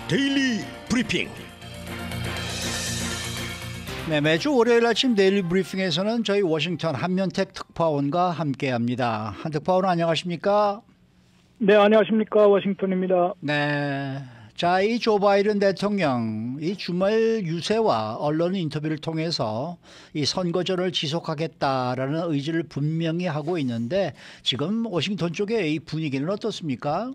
데일리 브리핑. 네, 매주 월요일 아침 데일리 브리핑에서는 저희 워싱턴 한면택 특파원과 함께합니다. 한 특파원 안녕하십니까? 네, 안녕하십니까. 워싱턴입니다. 네, 자, 이 조 바이든 대통령 이 주말 유세와 언론 인터뷰를 통해서 이 선거전을 지속하겠다라는 의지를 분명히 하고 있는데 지금 워싱턴 쪽의 이 분위기는 어떻습니까?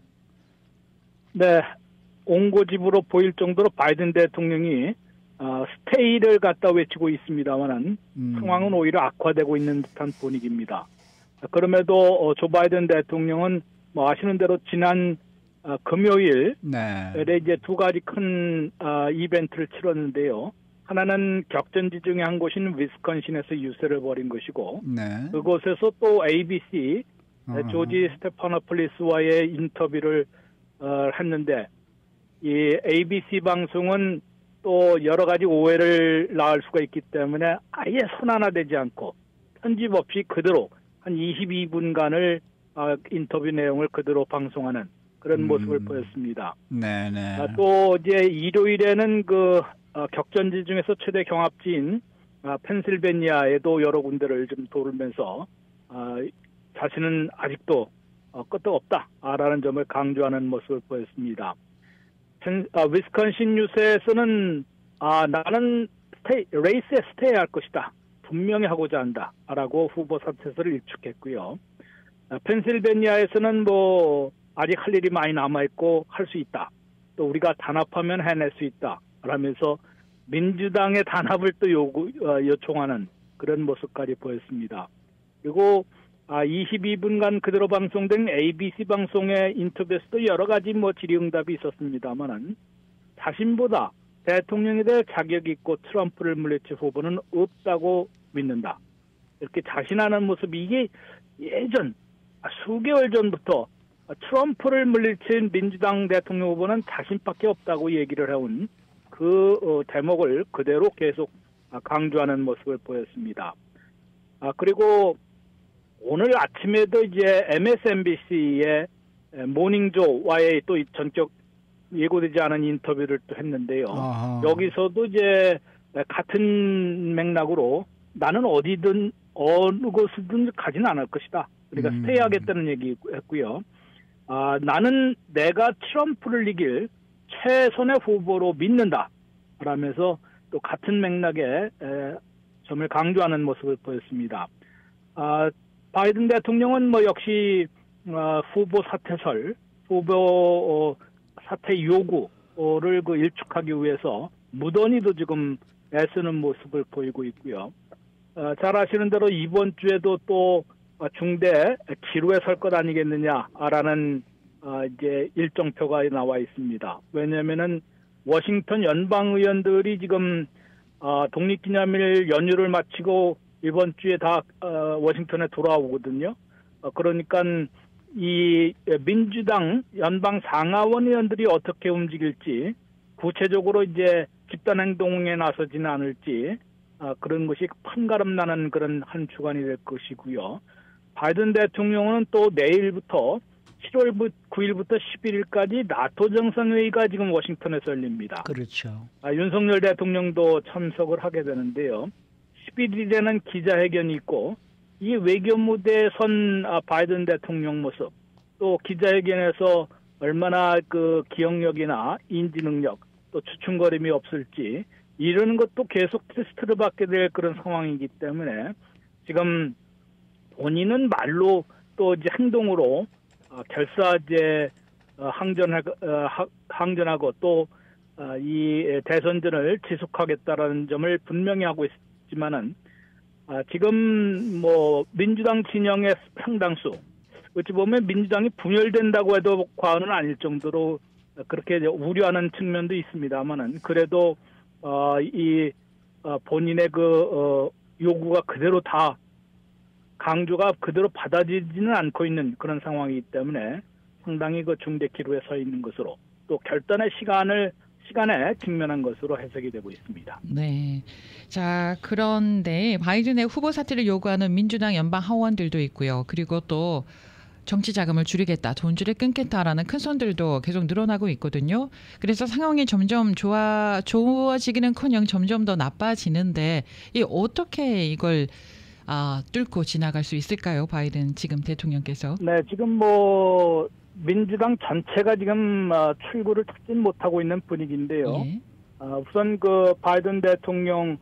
네, 옹고집으로 보일 정도로 바이든 대통령이 스테이를 갖다 외치고 있습니다만은 상황은 오히려 악화되고 있는 듯한 분위기입니다. 그럼에도 조 바이든 대통령은 뭐 아시는 대로 지난 금요일에 이제 두 가지 큰 이벤트를 치렀는데요. 하나는 격전지 중에 한 곳인 위스콘신에서 유세를 벌인 것이고 그곳에서 또 ABC 조지 스테파노폴리스와의 인터뷰를 했는데 이 ABC 방송은 또 여러 가지 오해를 낳을 수가 있기 때문에 아예 손하나되지 않고 편집 없이 그대로 한 22분간을 인터뷰 내용을 그대로 방송하는 그런 모습을 보였습니다. 또 이제 일요일에는 그 격전지 중에서 최대 경합지인 펜실베니아에도 여러 군데를 좀 돌면서 자신은 아직도 끄떡없다라는 점을 강조하는 모습을 보였습니다. 위스콘신 유세에서는 나는 레이스에 스테이할 것이다. 분명히 하고자 한다라고 후보 사퇴서를 일축했고요. 펜실베니아에서는 뭐 아직 할 일이 많이 남아있고 할 수 있다. 또 우리가 단합하면 해낼 수 있다. 라면서 민주당의 단합을 또 요청하는 그런 모습까지 보였습니다. 그리고 22분간 그대로 방송된 ABC 방송의 인터뷰에서도 여러 가지 뭐 질의응답이 있었습니다만은 자신보다 대통령에 대해 자격 있고 트럼프를 물리칠 후보는 없다고 믿는다. 이렇게 자신하는 모습이 이게 예전 수개월 전부터 트럼프를 물리친 민주당 대통령 후보는 자신밖에 없다고 얘기를 해온 그 대목을 그대로 계속 강조하는 모습을 보였습니다. 그리고 오늘 아침에도 이제 MSNBC의 모닝조와의 또 전격 예고되지 않은 인터뷰를 또 했는데요. 여기서도 이제 같은 맥락으로 나는 어디든 어느 곳이든 가지는 않을 것이다. 그러니까 스테이하겠다는 얘기했고요. 나는 내가 트럼프를 이길 최선의 후보로 믿는다. 라면서 또 같은 맥락의 점을 강조하는 모습을 보였습니다. 바이든 대통령은 뭐 역시 후보 사퇴 요구를 일축하기 위해서 무던히도 지금 애쓰는 모습을 보이고 있고요. 잘 아시는 대로 이번 주에도 또 중대 기로에 설 것 아니겠느냐라는 이제 일정표가 나와 있습니다. 왜냐하면은 워싱턴 연방 의원들이 지금 독립기념일 연휴를 마치고 이번 주에 다 워싱턴에 돌아오거든요. 그러니까 이 민주당 연방 상하원 의원들이 어떻게 움직일지 구체적으로 이제 집단행동에 나서지는 않을지 그런 것이 판가름 나는 그런 한 주간이 될 것이고요. 바이든 대통령은 또 내일부터 7월 9일부터 11일까지 나토 정상회의가 지금 워싱턴에서 열립니다. 그렇죠. 윤석열 대통령도 참석을 하게 되는데요. 11일에는 기자회견이 있고 이 외교 무대에 선 바이든 대통령 모습 또 기자회견에서 얼마나 그 기억력이나 인지 능력 또 주춤거림이 없을지 이런 것도 계속 테스트를 받게 될 그런 상황이기 때문에 지금 본인은 말로 또 이제 행동으로 결사제 항전하고 또 이 대선전을 지속하겠다라는 점을 분명히 하고 있지만은 지금 뭐 민주당 진영의 상당수 어찌 보면 민주당이 분열된다고 해도 과언은 아닐 정도로 그렇게 우려하는 측면도 있습니다만은 그래도 이 본인의 그 요구가 그대로 다 강조가 그대로 받아들이지는 않고 있는 그런 상황이기 때문에 상당히 그 중대 기로에 서 있는 것으로 또 결단의 시간에 직면한 것으로 해석이 되고 있습니다. 네. 자, 그런데 바이든의 후보 사퇴를 요구하는 민주당 연방 하원들도 있고요. 그리고 또 정치 자금을 줄이겠다, 돈줄을 끊겠다라는 큰 손들도 계속 늘어나고 있거든요. 그래서 상황이 점점 좋아지기는커녕 점점 더 나빠지는데 이 어떻게 이걸 뚫고 지나갈 수 있을까요, 바이든 지금 대통령께서? 네, 지금 민주당 전체가 지금 출구를 찾지 못하고 있는 분위기인데요. 예. 우선 바이든 대통령이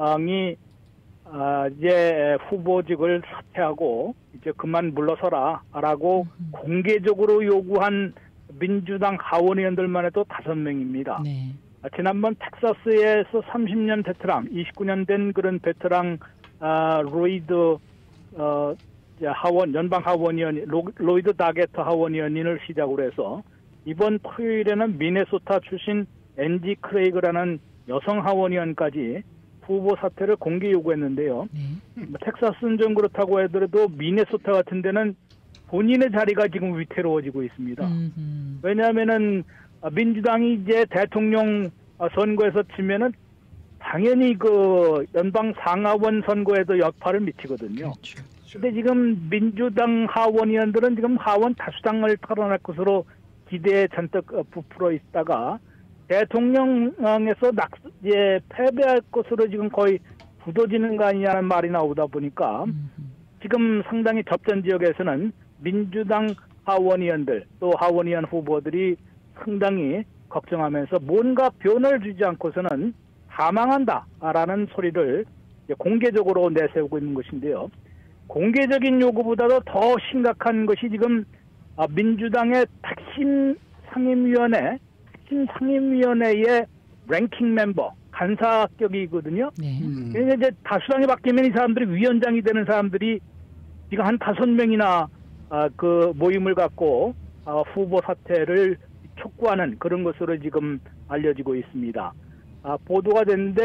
이제 후보직을 사퇴하고 이제 그만 물러서라라고 공개적으로 요구한 민주당 하원 의원들만 해도 5명입니다. 네. 지난번 텍사스에서 30년 베테랑, 29년 된 그런 베테랑 로이드 연방 하원의원 로이드 다게터 하원의원인을 시작으로 해서 이번 토요일에는 미네소타 출신 앤지 크레이그라는 여성 하원의원까지 후보 사퇴를 공개 요구했는데요. 네. 텍사스는 좀 그렇다고 하더라도 미네소타 같은 데는 본인의 자리가 지금 위태로워지고 있습니다. 왜냐하면은 민주당이 이제 대통령 선거에서 지면은 당연히 연방 상하원 선거에도 여파를 미치거든요. 그렇죠. 근데 지금 민주당 하원의원들은 지금 하원 다수당을 털어낼 것으로 기대에 잔뜩 부풀어 있다가 대통령에서 패배할 것으로 지금 거의 굳어지는 거 아니냐는 말이 나오다 보니까 지금 상당히 접전 지역에서는 민주당 하원의원들 또 하원의원 후보들이 상당히 걱정하면서 뭔가 변을 주지 않고서는 사망한다라는 소리를 공개적으로 내세우고 있는 것인데요. 공개적인 요구보다도 더 심각한 것이 지금 민주당의 핵심 상임위원회의 랭킹 멤버, 간사격이거든요. 네. 그러니까 이제 다수당이 바뀌면 이 사람들이 위원장이 되는 사람들이 지금 한 5명이나 그 모임을 갖고 후보 사퇴를 촉구하는 그런 것으로 지금 알려지고 있습니다. 보도가 됐는데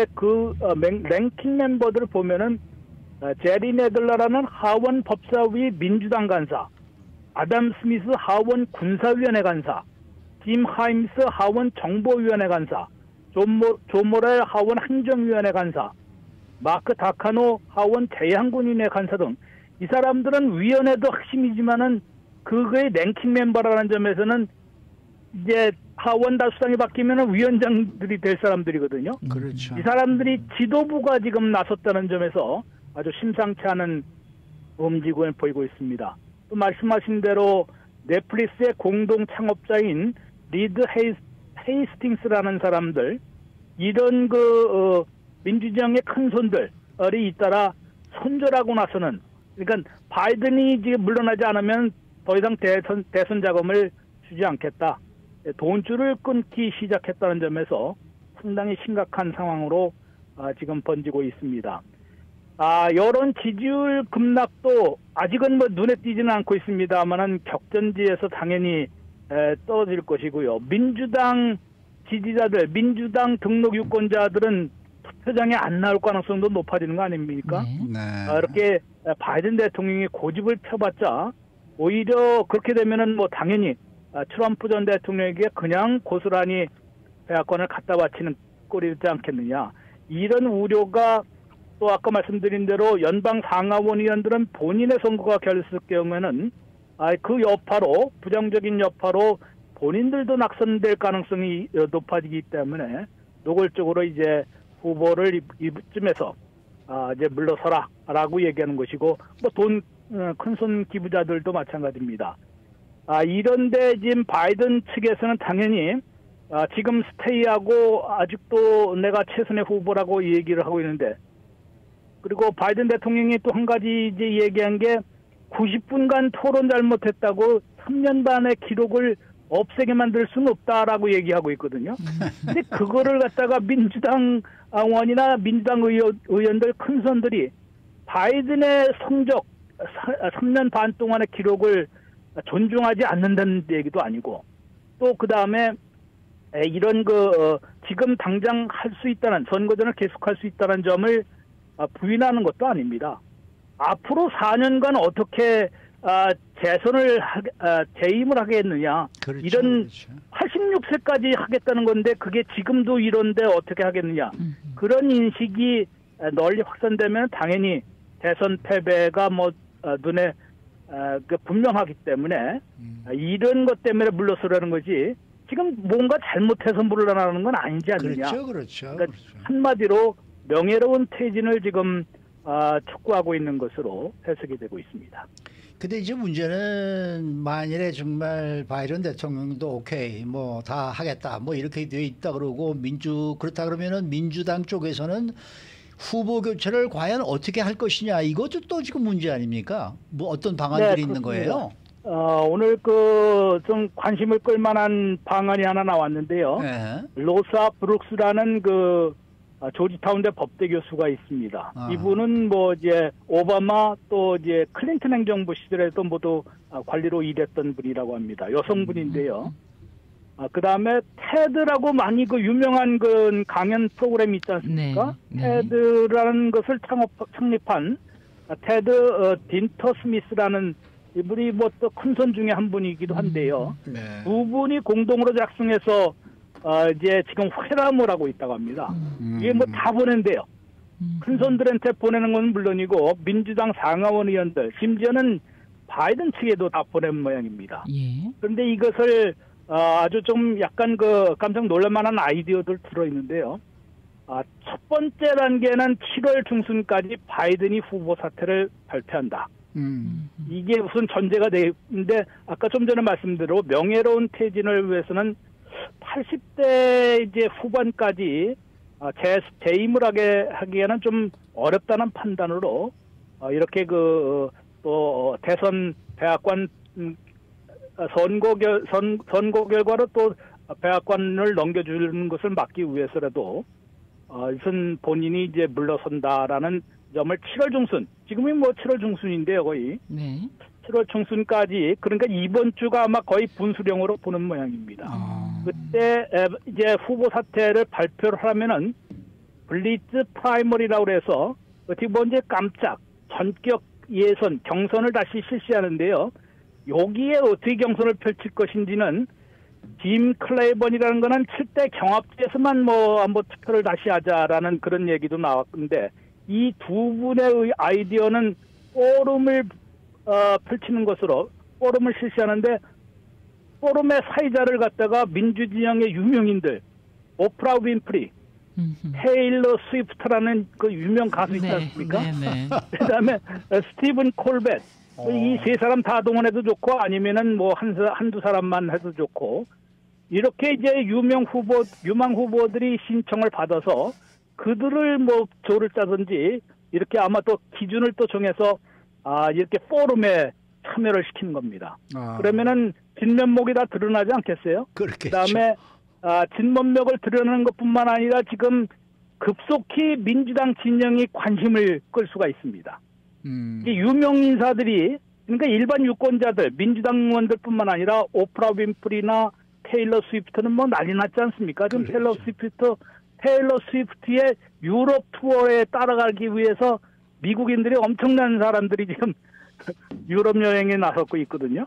랭킹 멤버들을 보면은 제리 네들러라는 하원 법사위 민주당 간사, 아담 스미스 하원 군사위원회 간사, 짐 하임스 하원 정보위원회 간사, 존 모렐 하원 행정위원회 간사, 마크 다카노 하원 대양군인회 간사 등 이 사람들은 위원회도 핵심이지만은 그거의 랭킹 멤버라는 점에서는 이제 하원 다수당이 바뀌면 위원장들이 될 사람들이거든요. 그렇죠. 이 사람들이 지도부가 지금 나섰다는 점에서 아주 심상치 않은 움직임을 보이고 있습니다. 또 말씀하신 대로 넷플릭스의 공동 창업자인 리드 헤이스팅스라는 사람들, 이런 민주정의 큰 손들이 잇따라 손절하고 나서는, 그러니까 바이든이 지금 물러나지 않으면 더 이상 대선 자금을 주지 않겠다, 돈줄을 끊기 시작했다는 점에서 상당히 심각한 상황으로 지금 번지고 있습니다. 여론 지지율 급락도 아직은 눈에 띄지는 않고 있습니다만은 격전지에서 당연히 떨어질 것이고요. 민주당 지지자들, 민주당 등록 유권자들은 투표장에 안 나올 가능성도 높아지는 거 아닙니까? 네. 이렇게 바이든 대통령이 고집을 펴봤자 오히려 그렇게 되면은 당연히 트럼프 전 대통령에게 그냥 고스란히 대학권을 갖다 바치는 꼴이 되지 않겠느냐. 이런 우려가 또 아까 말씀드린 대로 연방 상하원 의원들은 본인의 선거가 결렸을 경우에는 그 여파로, 부정적인 여파로 본인들도 낙선될 가능성이 높아지기 때문에 노골적으로 이제 후보를 이쯤에서 이제 물러서라라고 얘기하는 것이고, 돈 큰손 기부자들도 마찬가지입니다. 이런데 지금 바이든 측에서는 당연히 지금 스테이하고 아직도 내가 최선의 후보라고 얘기를 하고 있는데, 그리고 바이든 대통령이 또 한 가지 이제 얘기한 게 90분간 토론 잘못했다고 3년 반의 기록을 없애게 만들 수는 없다라고 얘기하고 있거든요. 근데 그거를 갖다가 민주당 의원이나 민주당 의원들 큰손들이 바이든의 성적 3년 반 동안의 기록을 존중하지 않는다는 얘기도 아니고, 또 그 다음에 이런 지금 당장 할 수 있다는, 선거전을 계속할 수 있다는 점을 부인하는 것도 아닙니다. 앞으로 4년간 어떻게 재선을 재임을 하겠느냐. 그렇죠, 이런 그렇죠. 86세까지 하겠다는 건데 그게 지금도 이런데 어떻게 하겠느냐. 그런 인식이 널리 확산되면 당연히 대선 패배가 눈에 분명하기 때문에 이런 것 때문에 물러서라는 거지 지금 뭔가 잘못해서 물러나는 건 아니지 않느냐. 그렇죠. 그러니까 한마디로 명예로운 퇴진을 지금 촉구하고 있는 것으로 해석이 되고 있습니다. 근데 이제 문제는 만일에 정말 바이든 대통령도 오케이 뭐 다 하겠다 뭐 이렇게 돼 있다 그러고 그렇다 그러면은 민주당 쪽에서는 후보 교체를 과연 어떻게 할 것이냐 이것도 또 지금 문제 아닙니까? 뭐 어떤 방안들이 있는 거예요? 오늘 좀 관심을 끌만한 방안이 하나 나왔는데요. 네. 로사 브룩스라는 조지타운대 법대 교수가 있습니다. 이분은 뭐 이제 오바마 또 이제 클린턴 행정부 시절에도 모두 관리로 일했던 분이라고 합니다. 여성분인데요. 그 다음에 테드라고 많이 유명한 강연 프로그램이 있지 않습니까? 네. 테드라는 것을 창립한 테드 딘터 스미스라는 이분이 뭐 또 큰 손 중에 한 분이기도 한데요. 네. 두 분이 공동으로 작성해서 이제 지금 회람을 하고 있다고 합니다. 이게 뭐 다 보낸대요. 큰 손들한테 보내는 건 물론이고 민주당 상하원 의원들 심지어는 바이든 측에도 다 보낸 모양입니다. 예. 그런데 이것을 아주 좀 약간 깜짝 놀랄만한 아이디어들 들어있는데요. 첫 번째 단계는 7월 중순까지 바이든이 후보 사퇴를 발표한다. 이게 무슨 전제가 되는데 아까 좀 전에 말씀대로 명예로운 퇴진을 위해서는 80대 이제 후반까지 재임을 하기에는 좀 어렵다는 판단으로 이렇게 또 대선 대학관 선거 결과로 또 백악관을 넘겨주는 것을 막기 위해서라도 우선 본인이 이제 물러선다라는 점을 7월 중순, 지금이 뭐 7월 중순인데요, 거의. 네. 7월 중순까지, 그러니까 이번 주가 아마 거의 분수령으로 보는 모양입니다. 그때 이제 후보 사퇴를 발표를 하면은 블리츠 프라이머리라고 해서 어떻게 보면 이제 깜짝 전격 예선 경선을 다시 실시하는데요. 여기에 어떻게 경선을 펼칠 것인지는 짐 클레이번이라는 거는 7대 경합지에서만 한번 투표를 다시 하자라는 그런 얘기도 나왔는데 이 두 분의 아이디어는 포럼을 펼치는 것으로 포럼을 실시하는데 포럼의 사회자를 갖다가 민주진영의 유명인들 오프라 윈프리, 테일러 스위프트라는 그 유명 가수 있지 않습니까? 네. 그다음에 스티븐 콜벳 이 세 사람 다 동원해도 좋고 아니면은 뭐 한두 사람만 해도 좋고 이렇게 이제 유망 후보들이 신청을 받아서 그들을 뭐 조를 짜든지 이렇게 아마 또 기준을 또 정해서 이렇게 포럼에 참여를 시키는 겁니다. 그러면은 진면목이 다 드러나지 않겠어요? 그렇겠죠. 그다음에 진면목을 드러내는 것뿐만 아니라 지금 급속히 민주당 진영이 관심을 끌 수가 있습니다. 유명 인사들이 그러니까 일반 유권자들 민주당 의원들뿐만 아니라 오프라 윈프리나 테일러 스위프트는 뭐 난리 났지 않습니까? 지금 그렇죠. 테일러 스위프트의 유럽 투어에 따라가기 위해서 미국인들이 엄청난 사람들이 지금 유럽 여행에 나섰고 있거든요.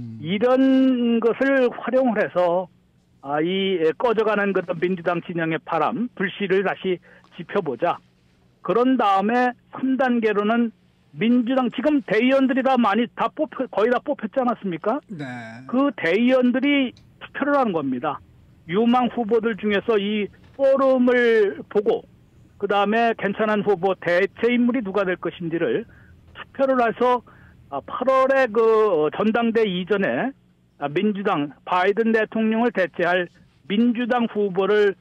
이런 것을 활용을 해서 이 꺼져가는 그런 민주당 진영의 바람, 불씨를 다시 지펴보자. 그런 다음에 3단계로는 민주당 지금 대의원들이 거의 다 뽑혔지 않았습니까? 네. 그 대의원들이 투표를 하는 겁니다. 유망 후보들 중에서 이 포럼을 보고 그 다음에 괜찮은 후보 대체 인물이 누가 될 것인지를 투표를 해서 8월에 그 전당대 이전에 민주당 바이든 대통령을 대체할 민주당 후보를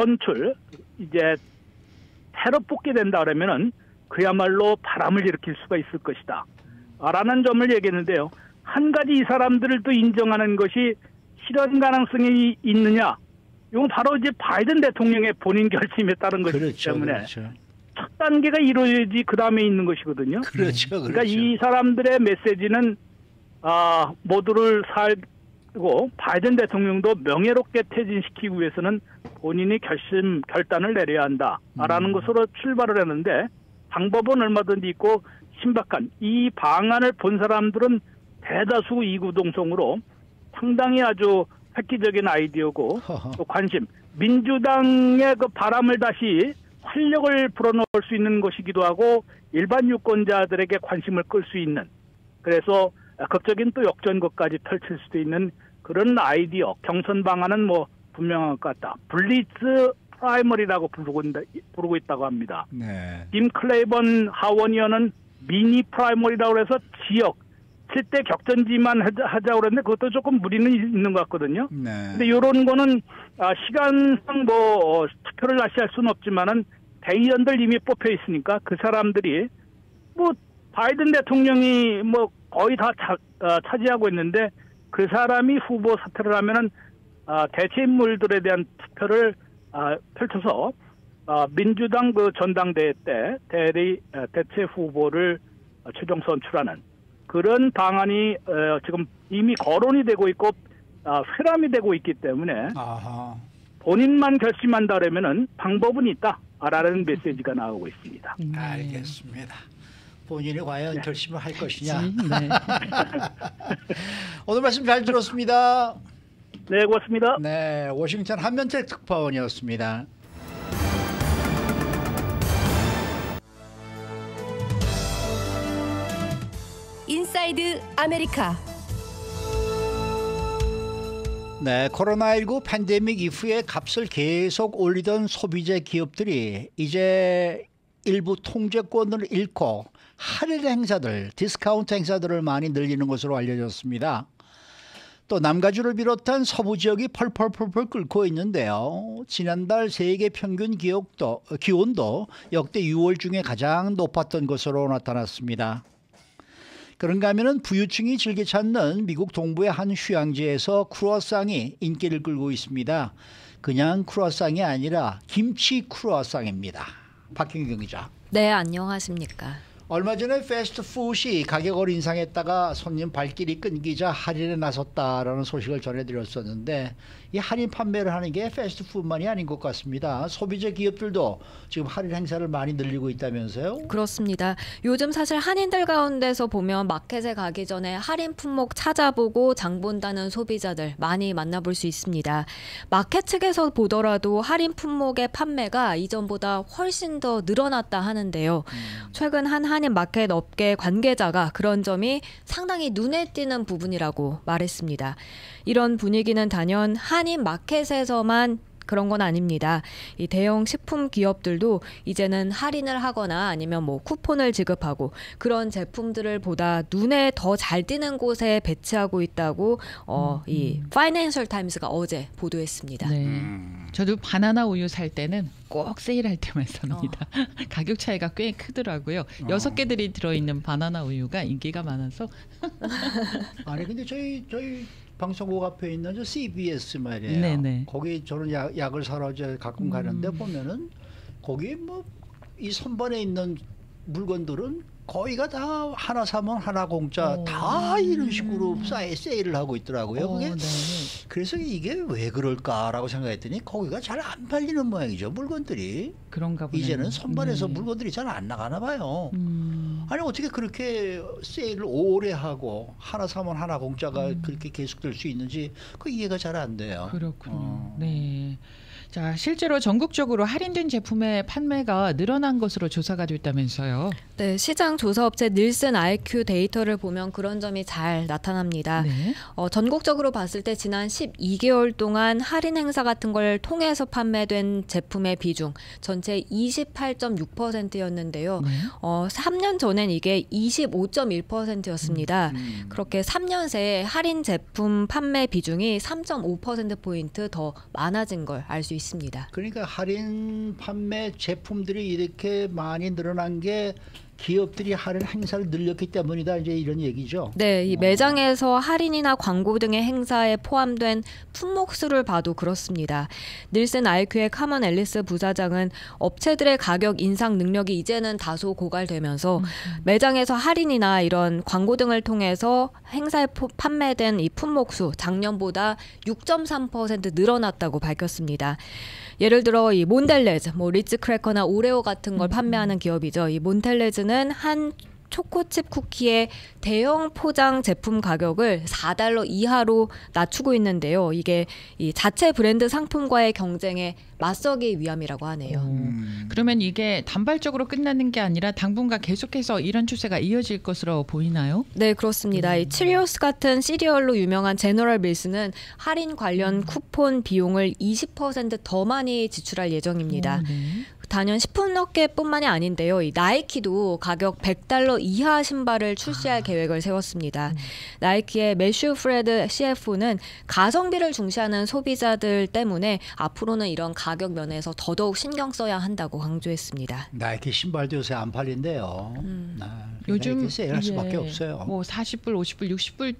이제 새로 뽑게 된다 그러면은 그야말로 바람을 일으킬 수가 있을 것이다. 라는 점을 얘기했는데요. 한 가지 이 사람들을 또 인정하는 것이 실현 가능성이 있느냐. 이건 바로 이제 바이든 대통령의 본인 결심에 따른 것이기 때문에 그렇죠. 첫 단계가 이루어야지 그 다음에 있는 것이거든요. 그렇죠. 그러니까 이 사람들의 메시지는 모두를 살고 바이든 대통령도 명예롭게 퇴진시키기 위해서는 본인이 결단을 내려야 한다라는 것으로 출발을 했는데 방법은 얼마든지 있고 신박한 이 방안을 본 사람들은 대다수 이구동성으로 상당히 아주 획기적인 아이디어고 또 관심 민주당의 그 바람을 다시 활력을 불어넣을 수 있는 것이기도 하고 일반 유권자들에게 관심을 끌 수 있는 그래서 극적인 또 역전극까지 펼칠 수도 있는 그런 아이디어, 경선 방안은 뭐 분명한 것 같다. 블리츠 프라이머리라고 부르고 있다고 합니다. 네. 김 클레이번 하원 의원은 미니 프라이머리라고 해서 지역 7대 격전지만 하자고 그랬는데 그것도 조금 무리는 있는 것 같거든요. 네. 근데 이런 거는 시간상 뭐 투표를 다시 할 수는 없지만은 대의원들 이미 뽑혀 있으니까 그 사람들이 뭐 바이든 대통령이 뭐 거의 다 차지하고 있는데 그 사람이 후보 사퇴를 하면은 대체 인물들에 대한 투표를 펼쳐서 민주당 그 전당대회 때 대체 후보를 최종 선출하는 그런 방안이 지금 이미 거론이 되고 있고 회람이 되고 있기 때문에 아하. 본인만 결심한다 그러면은 방법은 있다라는 메시지가 나오고 있습니다. 알겠습니다. 본인이 과연 결심을 할 것이냐. 네. 오늘 말씀 잘 들었습니다. 네, 고맙습니다. 네, 워싱턴 한면택 특파원이었습니다. 인사이드 아메리카. 네, 코로나19 팬데믹 이후에 값을 계속 올리던 소비재 기업들이 이제 일부 통제권을 잃고 할인 행사들, 디스카운트 행사들을 많이 늘리는 것으로 알려졌습니다. 또 남가주를 비롯한 서부 지역이 펄펄펄펄 끓고 있는데요. 지난달 세계 평균 기온도 역대 6월 중에 가장 높았던 것으로 나타났습니다. 그런가 하면은 부유층이 즐겨 찾는 미국 동부의 한 휴양지에서 크루아상이 인기를 끌고 있습니다. 그냥 크루아상이 아니라 김치 크루아상입니다. 박경경 기자. 네, 안녕하십니까. 얼마 전에 패스트푸드이 가격을 인상했다가 손님 발길이 끊기자 할인에 나섰다라는 소식을 전해드렸었는데 이 할인 판매를 하는 게 패스트푸드만이 아닌 것 같습니다. 소비재 기업들도 지금 할인 행사를 많이 늘리고 있다면서요? 그렇습니다. 요즘 사실 한인들 가운데서 보면 마켓에 가기 전에 할인 품목 찾아보고 장 본다는 소비자들 많이 만나볼 수 있습니다. 마켓 측에서 보더라도 할인 품목의 판매가 이전보다 훨씬 더 늘어났다 하는데요. 최근 한 한인 마켓 업계 관계자가 그런 점이 상당히 눈에 띄는 부분이라고 말했습니다. 이런 분위기는 단연 한인 마켓에서만 그런 건 아닙니다. 이 대형 식품 기업들도 이제는 할인을 하거나 아니면 뭐 쿠폰을 지급하고 그런 제품들을 보다 눈에 더 잘 띄는 곳에 배치하고 있다고 이 파이낸셜 타임스가 어제 보도했습니다. 네. 저도 바나나 우유 살 때는 꼭 세일할 때만 삽니다. 가격 차이가 꽤 크더라고요. 6개들이 들어있는 바나나 우유가 인기가 많아서. 아니 근데 저희 방송국 앞에 있는 저 CBS 말이에요. 네네. 거기 저는 약을 사러 이제 가끔 가는데 보면은 거기 뭐 이 선반에 있는 물건들은 거의가 다 하나 사면 하나 공짜 다 이런 식으로 세일을 하고 있더라고요. 그게 네. 그래서 이게 왜 그럴까라고 생각했더니 거기가 잘 안 팔리는 모양이죠. 물건들이. 그런가 보네요. 이제는 선반에서 네. 물건들이 잘 안 나가나 봐요. 아니 어떻게 그렇게 세일을 오래 하고 하나 사면 하나 공짜가 그렇게 계속될 수 있는지 그 이해가 잘 안 돼요. 그렇군요. 네. 자, 실제로 전국적으로 할인된 제품의 판매가 늘어난 것으로 조사가 됐다면서요. 네, 시장 조사업체 닐슨 IQ 데이터를 보면 그런 점이 잘 나타납니다. 네. 전국적으로 봤을 때 지난 12개월 동안 할인 행사 같은 걸 통해서 판매된 제품의 비중 전체 28.6%였는데요. 네. 3년 전엔 이게 25.1%였습니다. 그렇게 3년 새에 할인 제품 판매 비중이 3.5%포인트 더 많아진 걸 알 수 있습니다. 그러니까 할인 판매 제품들이 이렇게 많이 늘어난 게 기업들이 할인 행사를 늘렸기 때문이다 이제 이런 얘기죠. 네, 이 매장에서 할인이나 광고 등의 행사에 포함된 품목 수를 봐도 그렇습니다. 닐슨 IQ의 카먼 앨리스 부사장은 업체들의 가격 인상 능력이 이제는 다소 고갈되면서 매장에서 할인이나 이런 광고 등을 통해서 행사에 판매된 이 품목 수 작년보다 6.3% 늘어났다고 밝혔습니다. 예를 들어 이 몬델레즈, 뭐 리츠 크래커나 오레오 같은 걸 판매하는 기업이죠. 이 몬텔레즈는 한 초코칩 쿠키의 대형 포장 제품 가격을 $4 이하로 낮추고 있는데요. 이게 이 자체 브랜드 상품과의 경쟁에 맞서기 위함이라고 하네요. 그러면 이게 단발적으로 끝나는 게 아니라 당분간 계속해서 이런 추세가 이어질 것으로 보이나요? 네, 그렇습니다. 이 치리오스 같은 시리얼로 유명한 제너럴 밀스는 할인 관련 쿠폰 비용을 20% 더 많이 지출할 예정입니다. 네. 단연 식품업계뿐만이 아닌데요. 이 나이키도 가격 $100 이하 신발을 출시할 계획을 세웠습니다. 나이키의 매슈 프레드 CFO는 가성비를 중시하는 소비자들 때문에 앞으로는 이런 가격 면에서 더더욱 신경 써야 한다고 강조했습니다. 나이키 신발도 요새 안 팔린대요. 요즘 세일할 수밖에 없어요. 뭐 40불, 50불,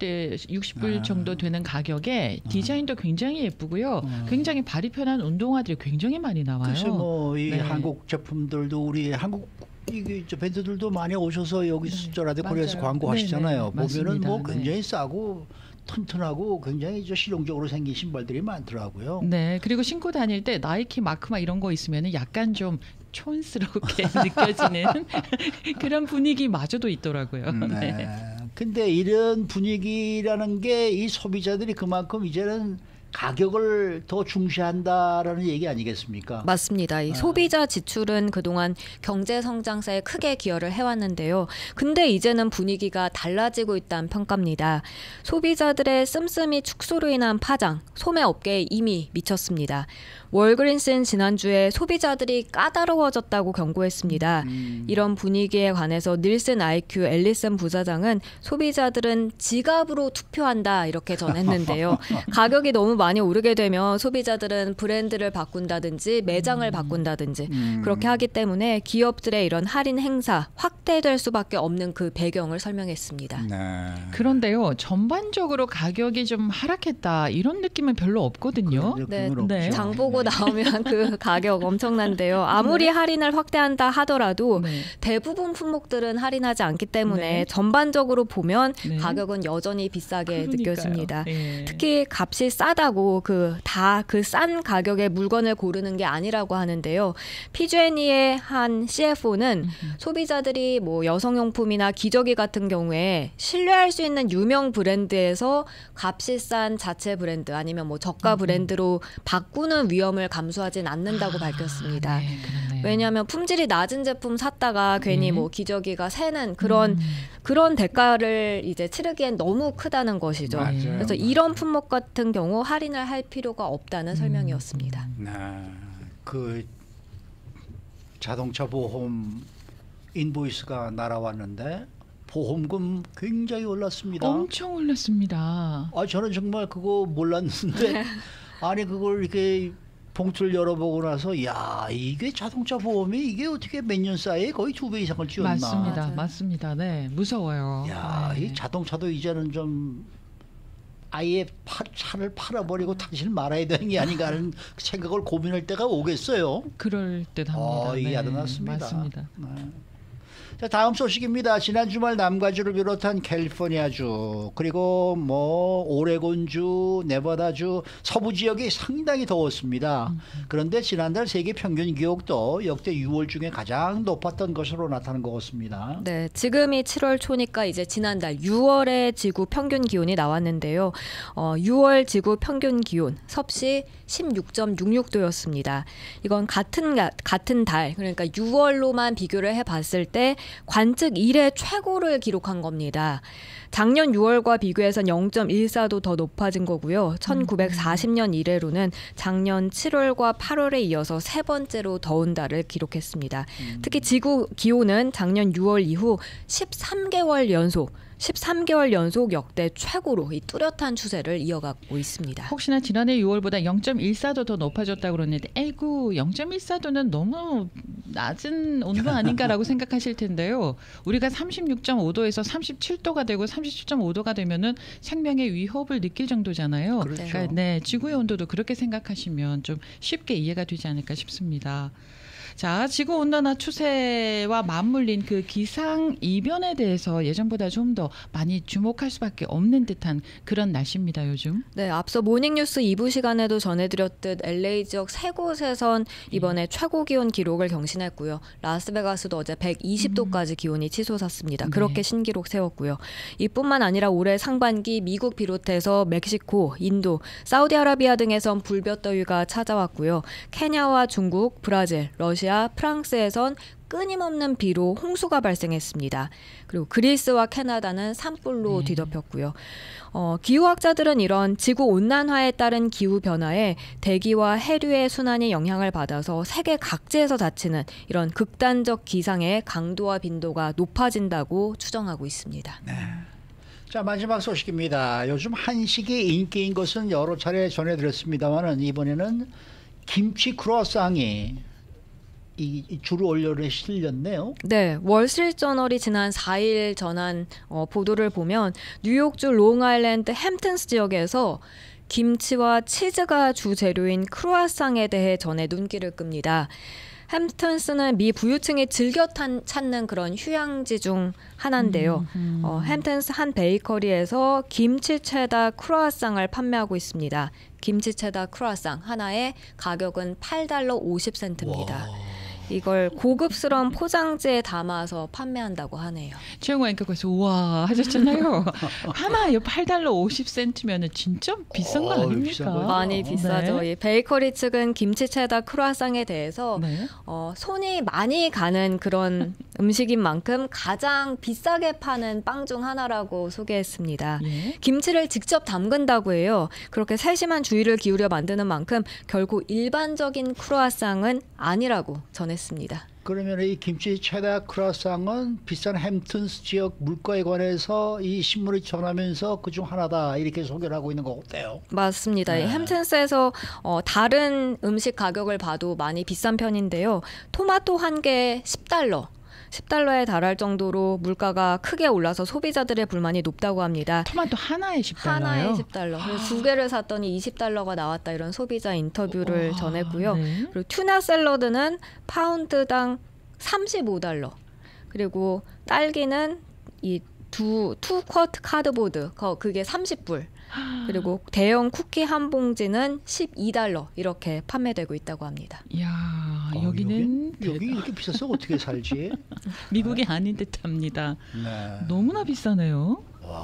60불 정도 되는 가격에 디자인도 굉장히 예쁘고요. 굉장히 발이 편한 운동화들이 굉장히 많이 나와요. 그래서 뭐 이 네. 한국 제품들도 우리 한국 이게 밴드들도 많이 오셔서 여기 저라데 코리아에서 맞아요. 광고하시잖아요. 네네, 보면은 뭐 맞습니다. 굉장히 싸고 튼튼하고 굉장히 실용적으로 생긴 신발들이 많더라고요. 네, 그리고 신고 다닐 때 나이키 마크만 이런 거 있으면 약간 좀 촌스럽게 느껴지는 그런 분위기마저도 있더라고요. 네. 근데 이런 분위기라는 게 이 소비자들이 그만큼 이제는 가격을 더 중시한다라는 얘기 아니겠습니까? 맞습니다. 이 소비자 지출은 그동안 경제 성장세에 크게 기여를 해왔는데요. 근데 이제는 분위기가 달라지고 있다는 평가입니다. 소비자들의 씀씀이 축소로 인한 파장, 소매업계에 이미 미쳤습니다. 월그린스는 지난주에 소비자들이 까다로워졌다고 경고했습니다. 이런 분위기에 관해서 닐슨 IQ 앨리슨 부사장은 소비자들은 지갑으로 투표한다 이렇게 전했는데요. 가격이 너무 많이 오르게 되면 소비자들은 브랜드를 바꾼다든지 매장을 바꾼다든지 그렇게 하기 때문에 기업들의 이런 할인 행사 확대될 수밖에 없는 그 배경을 설명했습니다. 네. 그런데요, 전반적으로 가격이 좀 하락했다 이런 느낌은 별로 없거든요. 네, 네. 장 보고 나오면 그 가격 엄청난데요. 아무리 할인을 확대한다 하더라도 네. 대부분 품목들은 할인하지 않기 때문에 네. 전반적으로 보면 네. 가격은 여전히 비싸게 그러니까요. 느껴집니다. 네. 특히 값이 싸다고 다 그 싼 가격의 물건을 고르는 게 아니라고 하는데요. PG&E의 한 CFO는 소비자들이 뭐 여성용품이나 기저귀 같은 경우에 신뢰할 수 있는 유명 브랜드에서 값이 싼 자체 브랜드 아니면 뭐 저가 브랜드로 바꾸는 위험을 감수하진 않는다고 밝혔습니다. 네, 그렇네요. 왜냐하면 품질이 낮은 제품 샀다가 괜히 네. 뭐 기저귀가 새는 그런 대가를 이제 치르기엔 너무 크다는 것이죠. 맞아요. 그래서 이런 품목 같은 경우 할인을 할 필요가 없다는 설명이었습니다. 네. 그 자동차 보험 인보이스가 날아왔는데 보험금 굉장히 올랐습니다. 엄청 올랐습니다. 저는 정말 그거 몰랐는데 아니 그걸 이렇게 봉투를 열어보고 나서 야 이게 자동차 보험이 이게 어떻게 몇 년 사이에 거의 2배 이상을 뛰었나. 맞습니다. 맞아요. 맞습니다. 네, 무서워요. 야, 네. 이 자동차도 이제는 좀 아예 차를 팔아버리고 당신을 말아야 되는 게 아닌가 하는 생각을 고민할 때가 오겠어요. 그럴 듯합니다. 이게 네, 야단났습니다. 맞습니다. 네. 자, 다음 소식입니다. 지난 주말 남가주를 비롯한 캘리포니아주 그리고 뭐 오레곤주, 네바다주 서부 지역이 상당히 더웠습니다. 그런데 지난달 세계 평균 기록도 역대 6월 중에 가장 높았던 것으로 나타난 것 같습니다. 네, 지금이 7월 초니까 이제 지난달 6월의 지구 평균 기온이 나왔는데요. 6월 지구 평균 기온 섭씨 16.66도였습니다. 이건 같은 달, 그러니까 6월로만 비교를 해봤을 때 관측 이래 최고를 기록한 겁니다. 작년 6월과 비교해선 0.14도 더 높아진 거고요. 1940년 이래로는 작년 7월과 8월에 이어서 세 번째로 더운 달을 기록했습니다. 특히 지구 기온은 작년 6월 이후 13개월 연속 역대 최고로 이 뚜렷한 추세를 이어가고 있습니다. 혹시나 지난해 6월보다 0.14도 더 높아졌다고 그러는데 에이구 0.14도는 너무 낮은 온도 아닌가라고 생각하실 텐데요. 우리가 36.5도에서 37도가 되고 37.5도가 되면은 생명의 위협을 느낄 정도잖아요. 그렇죠. 그러니까 네, 지구의 온도도 그렇게 생각하시면 좀 쉽게 이해가 되지 않을까 싶습니다. 자, 지구 온난화 추세와 맞물린 그 기상 이변에 대해서 예전보다 좀 더 많이 주목할 수밖에 없는 듯한 그런 날씨입니다, 요즘. 네, 앞서 모닝뉴스 2부 시간에도 전해드렸듯 LA 지역 세 곳에선 이번에 최고 기온 기록을 경신했고요. 라스베가스도 어제 120도까지 기온이 치솟았습니다. 그렇게 신기록 세웠고요. 이뿐만 아니라 올해 상반기 미국 비롯해서 멕시코, 인도, 사우디아라비아 등에선 불볕더위가 찾아왔고요. 케냐와 중국, 브라질, 러시아, 프랑스에선 끊임없는 비로 홍수가 발생했습니다. 그리고 그리스와 캐나다는 산불로 뒤덮였고요. 기후학자들은 이런 지구 온난화에 따른 기후 변화에 대기와 해류의 순환이 영향을 받아서 세계 각지에서 닥치는 이런 극단적 기상의 강도와 빈도가 높아진다고 추정하고 있습니다. 네. 자, 마지막 소식입니다. 요즘 한식이 인기인 것은 여러 차례 전해드렸습니다만 이번에는 김치 크로아상이 이 주로 올려에 실렸네요. 네, 월스트리트저널이 지난 4일 전한 보도를 보면 뉴욕주 롱아일랜드 햄튼스 지역에서 김치와 치즈가 주 재료인 크로아상에 대해 전해 눈길을 끕니다. 햄튼스는 미 부유층이 즐겨 찾는 그런 휴양지 중 하나인데요. 햄튼스 한 베이커리에서 김치 체다 크로아상을 판매하고 있습니다. 김치 체다 크로아상 하나의 가격은 $8 50센트입니다. 이걸 고급스러운 포장지에 담아서 판매한다고 하네요. 최영호 앵커께서 우와 하셨잖아요. 하나에 $8 50센트면 진짜 비싼 거 아닙니까? 많이 비싸죠. 네. 이 베이커리 측은 김치 체다 크로아상에 대해서 네. 손이 많이 가는 그런 음식인 만큼 가장 비싸게 파는 빵 중 하나라고 소개했습니다. 예. 김치를 직접 담근다고 해요. 그렇게 세심한 주의를 기울여 만드는 만큼 결코 일반적인 크로아상은 아니라고 전했습니다. 그러면 이 김치 체다 크로아상은 비싼 햄튼스 지역 물가에 관해서 이 신문이 전하면서 그중 하나다 이렇게 소개를 하고 있는 거 어때요? 맞습니다. 이 햄튼스에서 다른 음식 가격을 봐도 많이 비싼 편인데요. 토마토 한 개에 $10에 달할 정도로 물가가 크게 올라서 소비자들의 불만이 높다고 합니다. 토마토 하나에 $10요? 하나에 $10. 그래서 두 개를 샀더니 $20가 나왔다 이런 소비자 인터뷰를 전했고요. 네. 그리고 튜나 샐러드는 파운드당 $35. 그리고 딸기는 이 투쿼트 카드보드 그게 $30. 그리고 대형 쿠키 한 봉지는 $12 이렇게 판매되고 있다고 합니다. 이야, 여기는 여기 이렇게 비싸서 어떻게 살지? 미국이 아닌 듯합니다. 네. 너무나 비싸네요.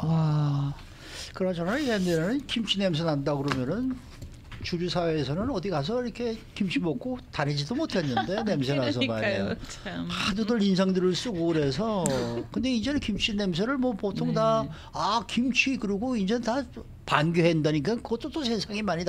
와. 그러잖아요. 옛날에는 김치 냄새 난다 그러면은 주류 사회에서는 어디 가서 이렇게 김치 먹고 다니지도 못했는데 냄새 나서 말이에요. 그러니까요, 참. 하도들 인상들을 쓰고 그래서 근데 이제는 김치 냄새를 뭐 보통 다 김치 그러고 이제 다 반겨한다니까 그것도 또 세상이 많이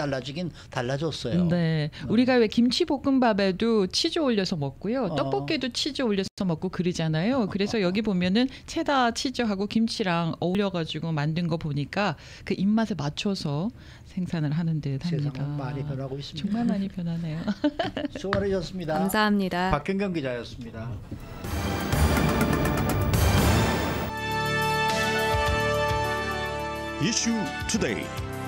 달라졌어요. 네, 우리가 왜 김치볶음밥에도 치즈 올려서 먹고요, 떡볶이도 치즈 올려서 먹고 그러잖아요. 그래서 여기 보면은 체다 치즈하고 김치랑 어울려가지고 만든 거 보니까 그 입맛에 맞춰서 생산을 하는 듯합니다. 세상은 많이 변하고 있습니다. 정말 많이 변하네요. 수고 많으셨습니다. 감사합니다. 박경경 기자였습니다. 이슈 투데이.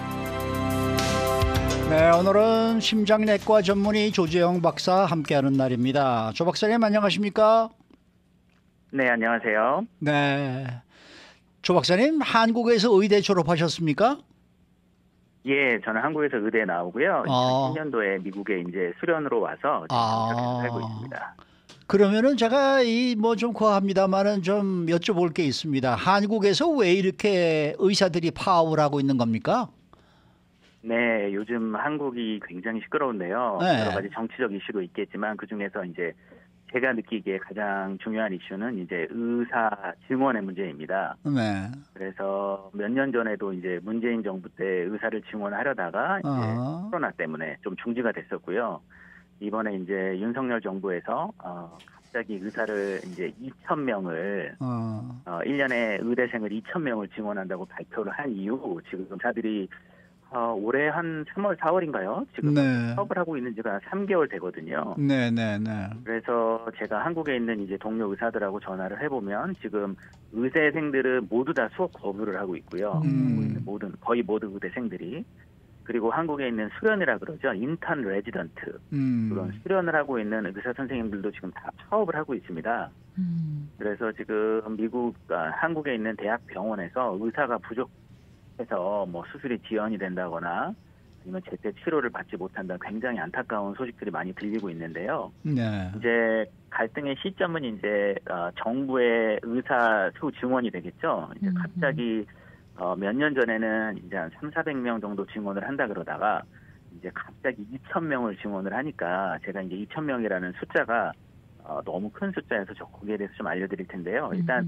네, 오늘은 심장내과 전문의 조재영 박사 함께하는 날입니다. 조 박사님 안녕하십니까? 네, 안녕하세요. 네, 조 박사님 한국에서 의대 졸업하셨습니까? 예, 저는 한국에서 의대 나오고요. 2010년도에 미국에 이제 수련으로 와서 지금 살고 있습니다. 그러면은 제가 뭐 좀 과합니다만은 좀 여쭤볼 게 있습니다. 한국에서 왜 이렇게 의사들이 파업을 하고 있는 겁니까? 네, 요즘 한국이 굉장히 시끄러운데요. 네. 여러 가지 정치적 이슈도 있겠지만 그 중에서 이제 제가 느끼기에 가장 중요한 이슈는 이제 의사 증원의 문제입니다. 네. 그래서 몇 년 전에도 이제 문재인 정부 때 의사를 증원하려다가 이제 코로나 때문에 좀 중지가 됐었고요. 이번에 이제 윤석열 정부에서 갑자기 의사를 이제 2,000명을 1년에 의대생을 2,000명을 증원한다고 발표를 한 이후 지금 의사들이 올해 한 3월, 4월인가요? 지금 사업을 하고 있는 지가 한 3개월 되거든요. 네. 그래서 제가 한국에 있는 이제 동료 의사들하고 전화를 해보면 지금 의대생들은 모두 다 수업 거부를 하고 있고요. 거의 모든 의대생들이. 그리고 한국에 있는 수련이라 그러죠. 인턴 레지던트. 그런 수련을 하고 있는 의사 선생님들도 지금 다 파업을 하고 있습니다. 그래서 지금 한국에 있는 대학 병원에서 의사가 부족해서 뭐 수술이 지연이 된다거나 아니면 제때 치료를 받지 못한다 굉장히 안타까운 소식들이 많이 들리고 있는데요. 네. 이제 갈등의 시점은 이제 정부의 의사 수 증원이 되겠죠. 이제 갑자기 몇 년 전에는 이제 한 300~400명 정도 증원을 한다 그러다가 이제 갑자기 2,000명을 증원을 하니까 제가 이제 2,000명이라는 숫자가 너무 큰 숫자여서 거기에 대해서 좀 알려드릴 텐데요. 일단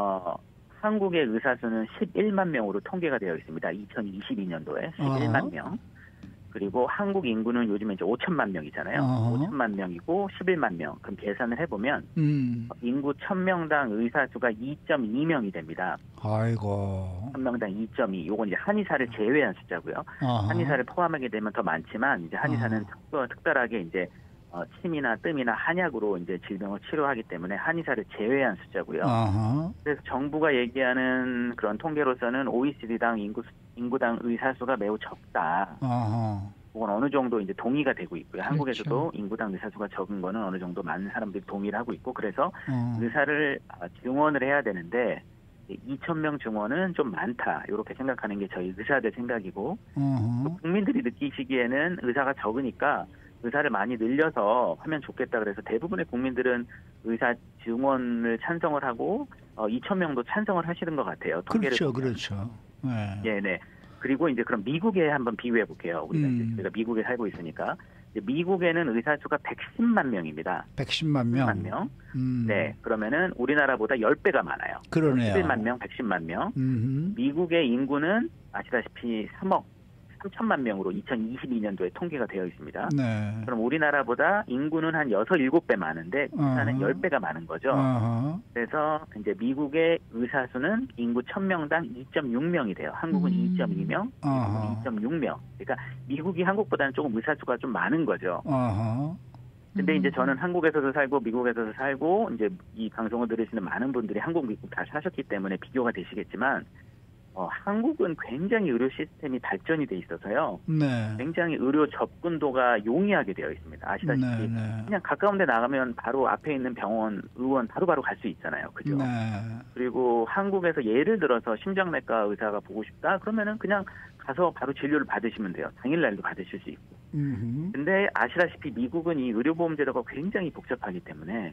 한국의 의사 수는 11만 명으로 통계가 되어 있습니다. 2022년도에 11만 명. 그리고 한국 인구는 요즘에 이제 5천만 명이잖아요. 5천만 명이고 11만 명. 그럼 계산을 해보면 인구 1,000명당 의사 수가 2.2명이 됩니다. 아이고. 1,000명당 2.2. 요건 이제 한의사를 제외한 숫자고요. 한의사를 포함하게 되면 더 많지만 이제 한의사는 특별하게 이제 침이나 뜸이나 한약으로 이제 질병을 치료하기 때문에 한의사를 제외한 숫자고요. 그래서 정부가 얘기하는 그런 통계로서는 OECD당 인구당 의사 수가 매우 적다. 그건 어느 정도 이제 동의가 되고 있고요. 그렇죠. 한국에서도 인구당 의사 수가 적은 거는 어느 정도 많은 사람들이 동의를 하고 있고 그래서 의사를 증원을 해야 되는데 2,000명 증원은 좀 많다. 이렇게 생각하는 게 저희 의사들 생각이고 국민들이 느끼시기에는 의사가 적으니까 의사를 많이 늘려서 하면 좋겠다 그래서 대부분의 국민들은 의사 증원을 찬성을 하고 2,000명도 찬성을 하시는 것 같아요. 그렇죠, 그렇죠. 네, 네. 그리고 이제 그럼 미국에 한번 비교해 볼게요. 우리가 미국에 살고 있으니까 미국에는 의사 수가 110만 명입니다. 110만 명. 110만 명. 네, 그러면은 우리나라보다 10배가 많아요. 그러네요. 11만 명, 110만 명. 미국의 인구는 아시다시피 3억 3천만 명으로 2022년도에 통계가 되어 있습니다. 네. 그럼 우리나라보다 인구는 한 6, 7배 많은데 의사는 10배가 많은 거죠. 그래서 이제 미국의 의사 수는 인구 1,000명당 2.6명이 돼요. 한국은 2.2명, 미국은 2.6명. 그러니까 미국이 한국보다는 조금 의사 수가 좀 많은 거죠. 근데 이제 저는 한국에서도 살고 미국에서도 살고 이제 이 방송을 들으시는 많은 분들이 한국, 미국 다 사셨기 때문에 비교가 되시겠지만 한국은 굉장히 의료 시스템이 발전이 돼 있어서요. 네. 굉장히 의료 접근도가 용이하게 되어 있습니다. 아시다시피 그냥 가까운 데 나가면 바로 앞에 있는 병원, 의원 바로바로 갈 수 있잖아요. 그죠? 네. 그리고 한국에서 예를 들어서 심장내과 의사가 보고 싶다? 그러면은 그냥 가서 바로 진료를 받으시면 돼요. 당일날도 받으실 수 있고. 근데 아시다시피 미국은 이 의료보험제도가 굉장히 복잡하기 때문에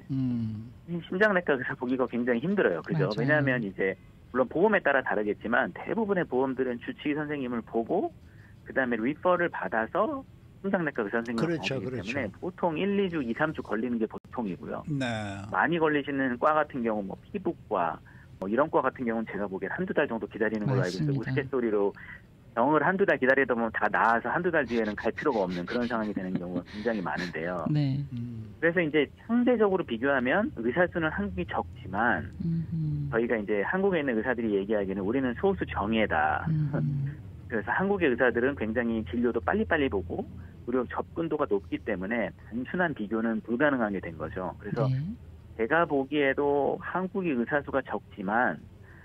심장내과 의사 보기가 굉장히 힘들어요. 그죠? 맞아요. 왜냐하면 이제 물론 보험에 따라 다르겠지만 대부분의 보험들은 주치의 선생님을 보고 그다음에 리퍼를 받아서 심장내과 의사 선생님을 보기 때문에 보통 1, 2주, 2, 3주 걸리는 게 보통이고요. 네. 많이 걸리시는 과 같은 경우 뭐 피부과 뭐 이런 과 같은 경우는 제가 보기엔 한두 달 정도 기다리는 걸로 알고 있어요. 우스갯소리로 병을 한두 달 기다리다 보면 다 나아서 한두 달 뒤에는 갈 필요가 없는 그런 상황이 되는 경우가 굉장히 많은데요. 네. 그래서 이제 상대적으로 비교하면 의사 수는 한국이 적지만 저희가 이제 한국에 있는 의사들이 얘기하기에는 우리는 소수 정예다. 그래서 한국의 의사들은 굉장히 진료도 빨리빨리 보고 의료 접근도가 높기 때문에 단순한 비교는 불가능하게 된 거죠. 그래서 제가 보기에도 한국의 의사 수가 적지만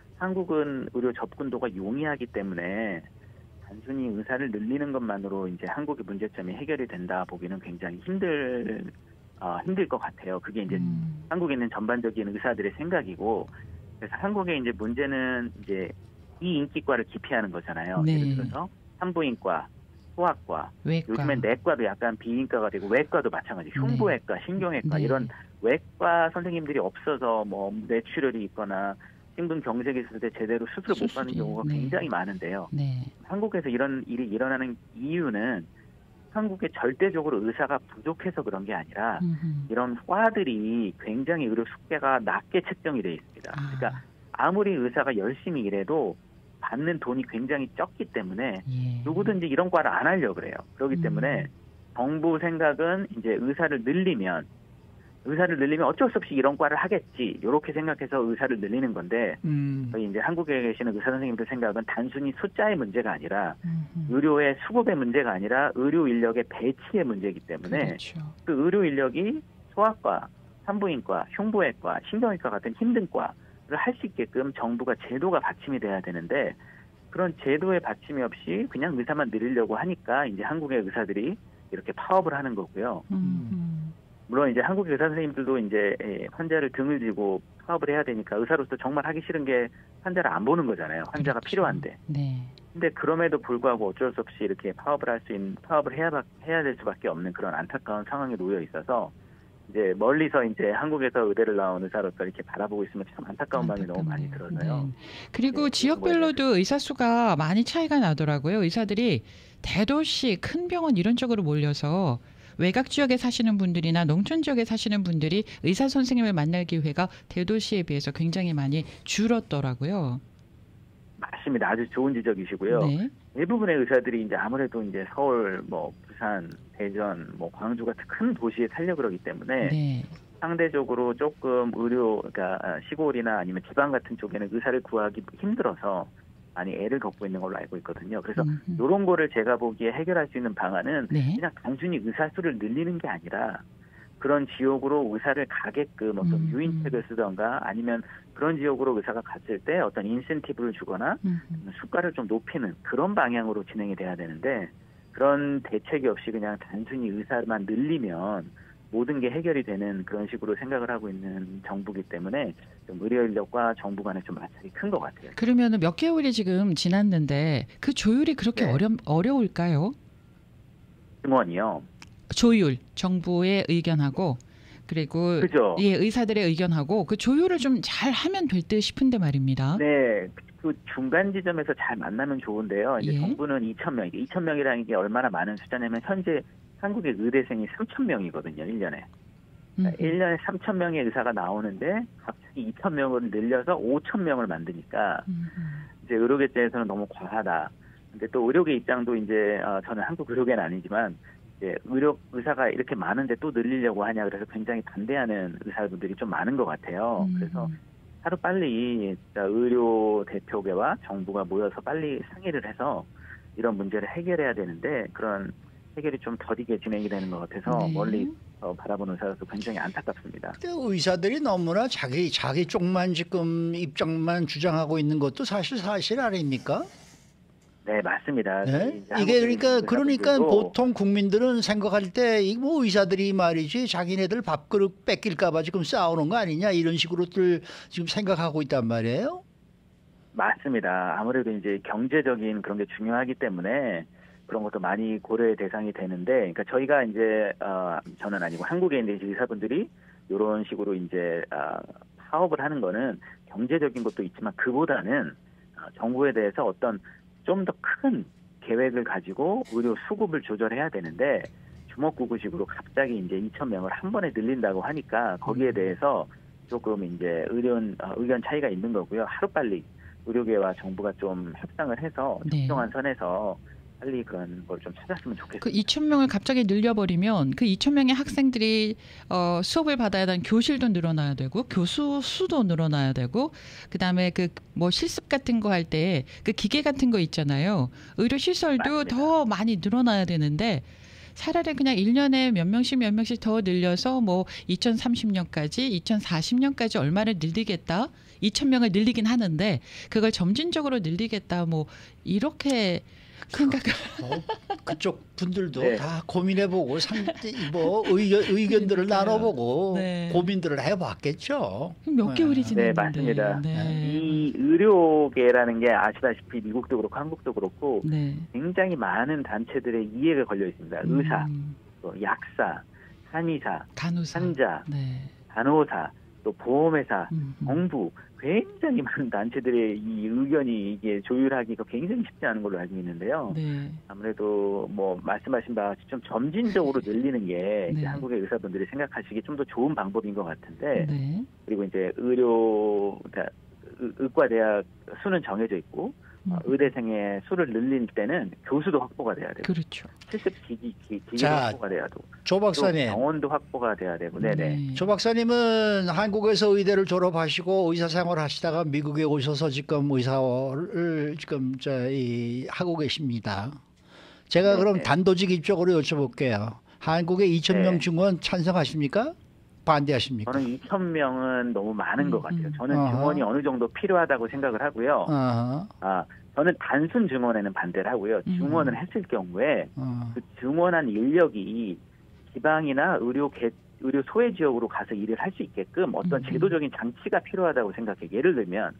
한국은 의료 접근도가 용이하기 때문에 단순히 의사를 늘리는 것만으로 이제 한국의 문제점이 해결이 된다 보기는 굉장히 힘들 것 같아요. 그게 이제 한국에 있는 전반적인 의사들의 생각이고, 그래서 한국의 이제 문제는 이제 이 인기과를 기피하는 거잖아요. 네. 예를 들어서 산부인과, 소아과, 외과. 요즘엔 내과도 약간 비인과가 되고 외과도 마찬가지. 흉부외과, 신경외과 이런 외과 선생님들이 없어서 뭐 뇌출혈이 있거나 심근 경색이 있을 때 제대로 수술을 못 받는 경우가 굉장히 많은데요. 네. 한국에서 이런 일이 일어나는 이유는 한국에 절대적으로 의사가 부족해서 그런 게 아니라 이런 과들이 굉장히 의료 숙계가 낮게 책정이 돼 있습니다. 그러니까 아무리 의사가 열심히 일해도 받는 돈이 굉장히 적기 때문에 누구든지 이런 과를 안 하려고 그래요. 그렇기 때문에 정부 생각은 이제 의사를 늘리면 어쩔 수 없이 이런 과를 하겠지. 이렇게 생각해서 의사를 늘리는 건데 저희 이제 한국에 계시는 의사 선생님들 생각은 단순히 숫자의 문제가 아니라 의료의 수급의 문제가 아니라 의료 인력의 배치의 문제이기 때문에 그렇죠. 그 의료 인력이 소아과, 산부인과, 흉부외과, 신경외과 같은 힘든 과를 할 수 있게끔 정부가 제도가 받침이 돼야 되는데 그런 제도의 받침이 없이 그냥 의사만 늘리려고 하니까 이제 한국의 의사들이 이렇게 파업을 하는 거고요. 물론 이제 한국의 의사 선생님들도 이제 환자를 등을 지고 파업을 해야 되니까 의사로서 정말 하기 싫은 게 환자를 안 보는 거잖아요. 환자가 그렇죠. 필요한데. 네. 근데 그럼에도 불구하고 어쩔 수 없이 이렇게 파업을 해야 될 수밖에 없는 그런 안타까운 상황에 놓여 있어서 이제 멀리서 이제 한국에서 의대를 나온 의사로서 이렇게 바라보고 있으면 참 안타까운 마음이 너무 많이 들어서요. 네. 그리고 네, 지역별로도 의사 수가 많이 차이가 나더라고요. 의사들이 대도시, 큰 병원 이런 쪽으로 몰려서 외곽 지역에 사시는 분들이나 농촌 지역에 사시는 분들이 의사 선생님을 만날 기회가 대도시에 비해서 굉장히 많이 줄었더라고요. 맞습니다. 아주 좋은 지적이시고요. 네. 대부분의 의사들이 이제 아무래도 이제 서울, 뭐 부산, 대전, 뭐 광주 같은 큰 도시에 살려 그러기 때문에 네. 상대적으로 조금 그러니까 시골이나 아니면 지방 같은 쪽에는 의사를 구하기 힘들어서 많이 애를 겪고 있는 걸로 알고 있거든요. 그래서 이런 거를 제가 보기에 해결할 수 있는 방안은 네. 그냥 단순히 의사 수를 늘리는 게 아니라 그런 지역으로 의사를 가게끔 어떤 유인책을 쓰던가 아니면 그런 지역으로 의사가 갔을 때 어떤 인센티브를 주거나 수가를 좀 높이는 그런 방향으로 진행이 돼야 되는데 그런 대책이 없이 그냥 단순히 의사만 늘리면 모든 게 해결이 되는 그런 식으로 생각을 하고 있는 정부이기 때문에 좀 의료 인력과 정부 간에 좀 마찰이 큰 것 같아요. 그러면 몇 개월이 지금 지났는데 그 조율이 그렇게 네. 어려울까요? 증원이요. 조율, 정부의 의견하고 그리고 그죠. 예, 의사들의 의견하고 그 조율을 좀 잘 하면 될 듯 싶은데 말입니다. 네, 그 중간 지점에서 잘 만나면 좋은데요. 이제 예. 정부는 2,000명, 2,000명이라는 게 얼마나 많은 숫자냐면 현재 한국의 의대생이 3,000명이거든요, 1년에. 1년에 3,000명의 의사가 나오는데 갑자기 2,000명을 늘려서 5,000명을 만드니까 이제 의료계에서는 너무 과하다. 근데 또 의료계 입장도 이제 저는 한국 의료계는 아니지만 이제 의사가 이렇게 많은데 또 늘리려고 하냐 그래서 굉장히 반대하는 의사분들이 좀 많은 것 같아요. 그래서 하루 빨리 의료 대표계와 정부가 모여서 빨리 상의를 해서 이런 문제를 해결해야 되는데 그런 해결이 좀 더디게 진행이 되는 것 같아서 네. 멀리 바라보는 의사로서 굉장히 안타깝습니다. 의사들이 너무나 자기 쪽만 지금 입장만 주장하고 있는 것도 사실 아닙니까? 네, 맞습니다. 네? 이게 그러니까 보통 국민들은 생각할 때 뭐 의사들이 말이지 자기네들 밥그릇 뺏길까봐 지금 싸우는 거 아니냐 이런 식으로들 지금 생각하고 있단 말이에요. 맞습니다. 아무래도 이제 경제적인 그런 게 중요하기 때문에 그런 것도 많이 고려의 대상이 되는데, 그러니까 저희가 이제 저는 아니고 한국에 있는 의사분들이 이런 식으로 이제 파업을 하는 거는 경제적인 것도 있지만 그보다는 정부에 대해서 어떤 좀 더 큰 계획을 가지고 의료 수급을 조절해야 되는데 주먹구구식으로 갑자기 이제 2,000명을 한 번에 늘린다고 하니까 거기에 대해서 조금 이제 의견 차이가 있는 거고요. 하루빨리 의료계와 정부가 좀 협상을 해서 네. 적정한 선에서 빨리 그런 걸 좀 찾았으면 좋겠습니다. 그 2,000명을 갑자기 늘려버리면 그 2,000명의 학생들이 수업을 받아야 하는 교실도 늘어나야 되고 교수 수도 늘어나야 되고 그다음에 그 뭐 실습 같은 거 할 때 그 기계 같은 거 있잖아요. 의료 시설도 맞습니다. 더 많이 늘어나야 되는데 차라리 그냥 1년에 몇 명씩 더 늘려서 뭐 2030년까지 2040년까지 얼마를 늘리겠다. 2,000명을 늘리긴 하는데 그걸 점진적으로 늘리겠다. 뭐 이렇게 그쪽 분들도 네. 다 고민해보고 의견들을 나눠보고 네. 고민들을 해봤겠죠. 몇 개월이 지났는데. 네, 맞습니다. 네. 이 의료계라는 게 아시다시피 미국도 그렇고 한국도 그렇고 네. 굉장히 많은 단체들의 이해가 걸려 있습니다. 의사, 또 약사, 한의사, 간호사, 환자, 네. 간호사, 또 보험회사, 정부 굉장히 많은 단체들의 이 의견이 이게 조율하기가 굉장히 쉽지 않은 걸로 알고 있는데요. 네. 아무래도 뭐 말씀하신 바와 같이 좀 점진적으로 늘리는 게 이제 네. 한국의 의사분들이 생각하시기에 좀 더 좋은 방법인 것 같은데 네. 그리고 이제 그러니까 의과대학 수는 정해져 있고 의대생의 수를 늘릴 때는 교수도 확보가 돼야 되고 그렇죠. 실습 기기도 자, 확보가 돼야 되고 조 박사님. 병원도 확보가 돼야 되고 네네. 네. 조 박사님은 한국에서 의대를 졸업하시고 의사 생활을 하시다가 미국에 오셔서 지금 의사를 지금 하고 계십니다. 제가 그럼 네네. 단도직입적으로 여쭤볼게요. 한국의 2,000명 네. 증원 찬성하십니까? 반대하십니까? 저는 2,000명은 너무 많은 것 같아요. 저는 어허. 증원이 어느 정도 필요하다고 생각을 하고요. 저는 단순 증원에는 반대를 하고요. 증원을 했을 경우에 그 증원한 인력이 지방이나 의료 소외 지역으로 가서 일을 할 수 있게끔 어떤 제도적인 장치가 필요하다고 생각해요. 예를 들면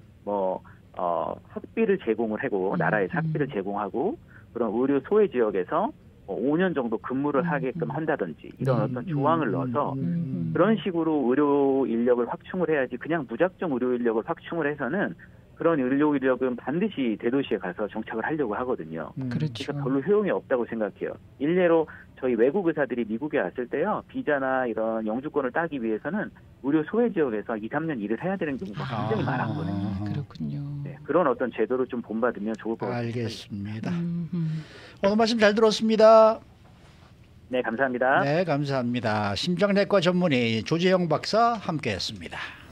학비를 제공을 하고 나라에서 학비를 제공하고 그런 의료 소외 지역에서 5년 정도 근무를 하게끔 한다든지 이런 어떤 조항을 넣어서 그런 식으로 의료 인력을 확충을 해야지 그냥 무작정 의료 인력을 확충을 해서는 그런 의료 인력은 반드시 대도시에 가서 정착을 하려고 하거든요. 그렇죠. 그러니까 별로 효용이 없다고 생각해요. 일례로 저희 외국 의사들이 미국에 왔을 때요. 비자나 이런 영주권을 따기 위해서는 의료 소외 지역에서 2, 3년 일을 해야 되는 경우가 굉장히 많았거든요. 그렇군요. 네, 그런 어떤 제도를 좀 본받으면 좋을 것 같습니다. 알겠습니다. 오늘 말씀 잘 들었습니다. 네, 감사합니다. 네, 감사합니다. 심장내과 전문의 조재영 박사 함께했습니다.